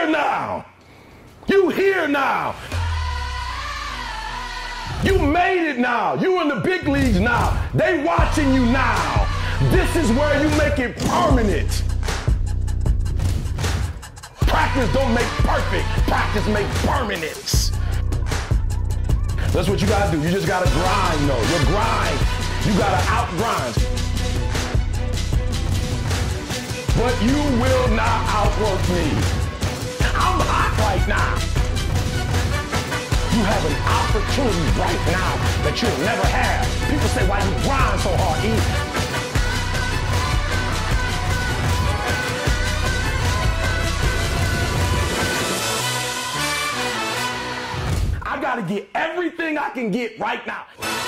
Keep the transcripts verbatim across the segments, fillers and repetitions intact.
here now. You here now. You made it now. You in the big leagues now. They watching you now. This is where you make it permanent. Practice don't make perfect. Practice make permanence. That's what you gotta do. You just gotta grind, though. You grind. You gotta out-grind. But you will not outwork me. I'm hot right now. You have an opportunity right now that you'll never have. People say, why you grind so hard, E? I gotta get everything I can get right now.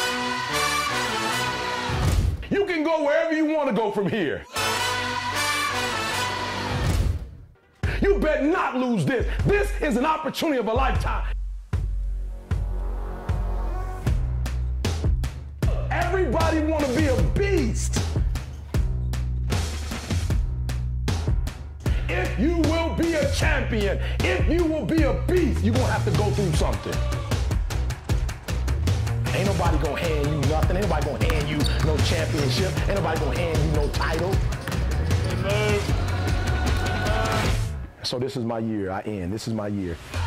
You can go wherever you want to go from here. You better not lose this. This is an opportunity of a lifetime. Everybody want to be a beast. If you will be a champion, if you will be a beast, you're going to have to go through something. Ain't nobody going to hand you nothing. Ain't nobody going to hand you no championship. Ain't nobody going to hand you no title. Amen. So this is my year. I end. This is my year.